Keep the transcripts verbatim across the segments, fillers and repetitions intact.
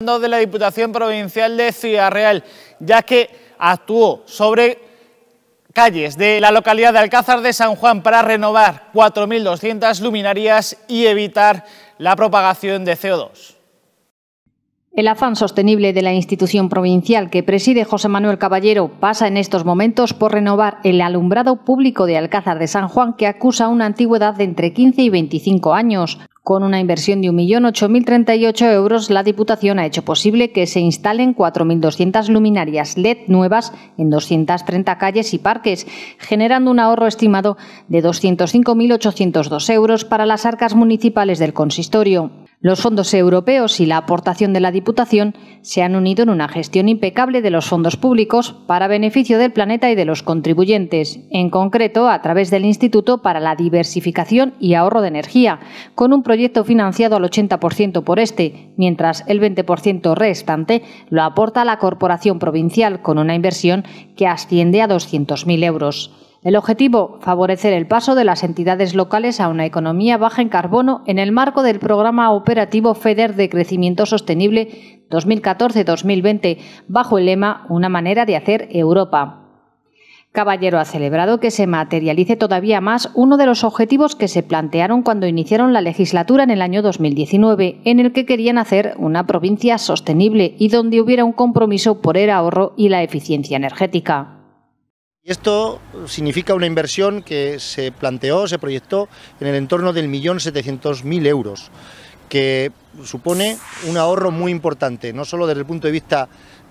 de la Diputación Provincial de Ciudad Real, ya que actuó sobre calles de la localidad de Alcázar de San Juan para renovar cuatro mil doscientas luminarias y evitar la propagación de C O dos. El afán sostenible de la institución provincial que preside José Manuel Caballero pasa en estos momentos por renovar el alumbrado público de Alcázar de San Juan, que acusa una antigüedad de entre quince y veinticinco años. Con una inversión de un millón ocho mil treinta y ocho euros, la Diputación ha hecho posible que se instalen cuatro mil doscientas luminarias L E D nuevas en doscientas treinta calles y parques, generando un ahorro estimado de doscientos cinco mil ochocientos dos euros para las arcas municipales del consistorio. Los fondos europeos y la aportación de la Diputación se han unido en una gestión impecable de los fondos públicos para beneficio del planeta y de los contribuyentes, en concreto a través del Instituto para la Diversificación y Ahorro de Energía, con un proyecto financiado al ochenta por ciento por este, mientras el veinte por ciento restante lo aporta la Corporación Provincial, con una inversión que asciende a doscientos mil euros. El objetivo, favorecer el paso de las entidades locales a una economía baja en carbono en el marco del programa operativo FEDER de Crecimiento Sostenible dos mil catorce dos mil veinte, bajo el lema Una manera de hacer Europa. Caballero ha celebrado que se materialice todavía más uno de los objetivos que se plantearon cuando iniciaron la legislatura en el año dos mil diecinueve, en el que querían hacer una provincia sostenible y donde hubiera un compromiso por el ahorro y la eficiencia energética. Esto significa una inversión que se planteó, se proyectó en el entorno del millón setecientos mil euros, que supone un ahorro muy importante, no solo desde el punto de vista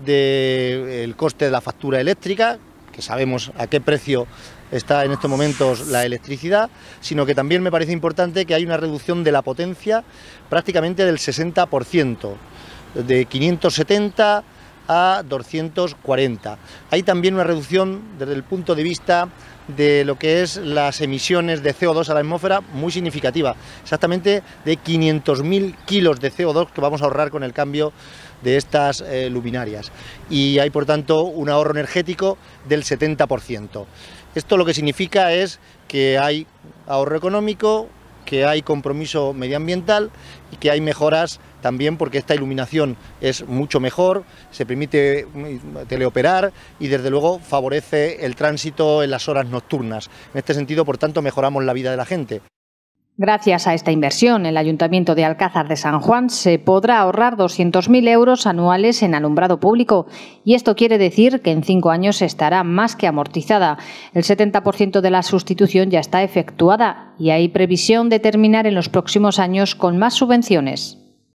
del coste de la factura eléctrica, que sabemos a qué precio está en estos momentos la electricidad, sino que también me parece importante que hay una reducción de la potencia prácticamente del sesenta por ciento, de quinientos setenta a doscientos cuarenta. Hay también una reducción desde el punto de vista de lo que es las emisiones de C O dos a la atmósfera muy significativa, exactamente de quinientos mil kilos de C O dos que vamos a ahorrar con el cambio de estas eh, luminarias, y hay por tanto un ahorro energético del setenta por ciento. Esto lo que significa es que hay ahorro económico, que hay compromiso medioambiental y que hay mejoras también porque esta iluminación es mucho mejor, se permite teleoperar y desde luego favorece el tránsito en las horas nocturnas. En este sentido, por tanto, mejoramos la vida de la gente. Gracias a esta inversión, el Ayuntamiento de Alcázar de San Juan se podrá ahorrar doscientos mil euros anuales en alumbrado público, y esto quiere decir que en cinco años estará más que amortizada. El setenta por ciento de la sustitución ya está efectuada y hay previsión de terminar en los próximos años con más subvenciones.